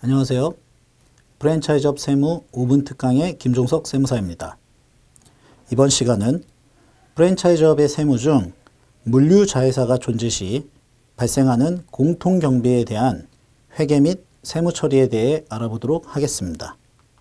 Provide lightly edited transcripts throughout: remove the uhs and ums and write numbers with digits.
안녕하세요. 프랜차이즈업 세무 5분 특강의 김종석 세무사입니다. 이번 시간은 프랜차이즈업의 세무 중 물류자회사가 존재 시 발생하는 공통경비에 대한 회계 및 세무 처리에 대해 알아보도록 하겠습니다.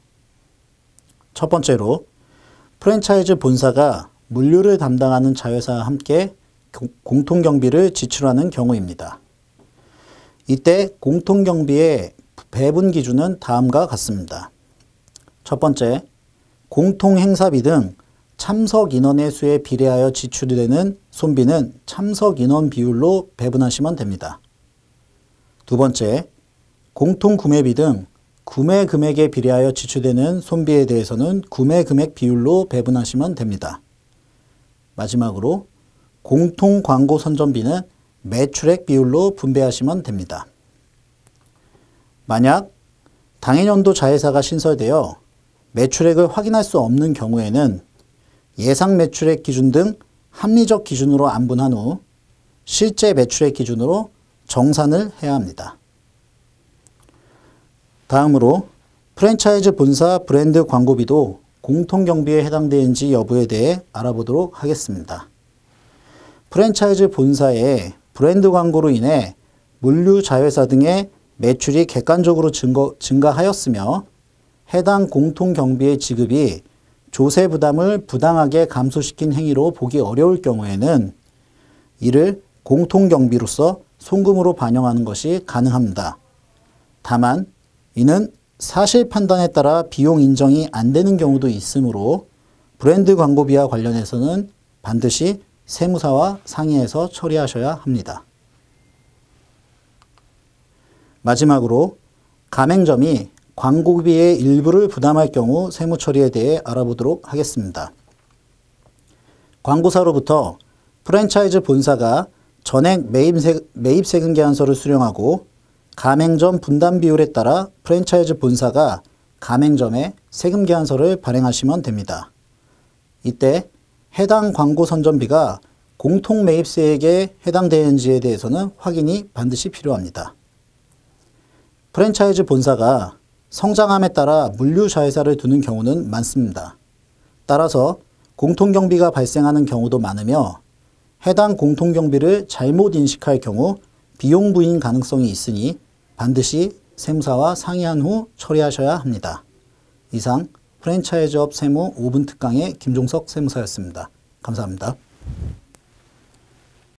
첫 번째로 프랜차이즈 본사가 물류를 담당하는 자회사와 함께 공통경비를 지출하는 경우입니다. 이때 공통경비의 배분 기준은 다음과 같습니다. 첫 번째, 공통행사비 등 참석 인원의 수에 비례하여 지출이 되는 손비는 참석 인원 비율로 배분하시면 됩니다. 두 번째, 공통구매비 등 구매 금액에 비례하여 지출되는 손비에 대해서는 구매 금액 비율로 배분하시면 됩니다. 마지막으로 공통광고 선전비는 매출액 비율로 분배하시면 됩니다. 만약 당해년도 자회사가 신설되어 매출액을 확인할 수 없는 경우에는 예상 매출액 기준 등 합리적 기준으로 안분한 후 실제 매출액 기준으로 정산을 해야 합니다. 다음으로 프랜차이즈 본사 브랜드 광고비도 공통경비에 해당되는지 여부에 대해 알아보도록 하겠습니다. 프랜차이즈 본사의 브랜드 광고로 인해 물류 자회사 등의 매출이 객관적으로 증가하였으며 해당 공통경비의 지급이 조세 부담을 부당하게 감소시킨 행위로 보기 어려울 경우에는 이를 공통경비로서 송금으로 반영하는 것이 가능합니다. 다만 이는 사실 판단에 따라 비용 인정이 안 되는 경우도 있으므로 브랜드 광고비와 관련해서는 반드시 세무사와 상의해서 처리하셔야 합니다. 마지막으로 가맹점이 광고비의 일부를 부담할 경우 세무 처리에 대해 알아보도록 하겠습니다. 광고사로부터 프랜차이즈 본사가 전액 매입세금 계산서를 수령하고 가맹점 분담 비율에 따라 프랜차이즈 본사가 가맹점에 세금 계산서를 발행하시면 됩니다. 이때 해당 광고 선전비가 공통 매입세액에 해당되는지에 대해서는 확인이 반드시 필요합니다. 프랜차이즈 본사가 성장함에 따라 물류자회사를 두는 경우는 많습니다. 따라서 공통경비가 발생하는 경우도 많으며 해당 공통경비를 잘못 인식할 경우 비용 부인 가능성이 있으니 반드시 세무사와 상의한 후 처리하셔야 합니다. 이상 프랜차이즈업 세무 5분 특강의 김종석 세무사였습니다. 감사합니다.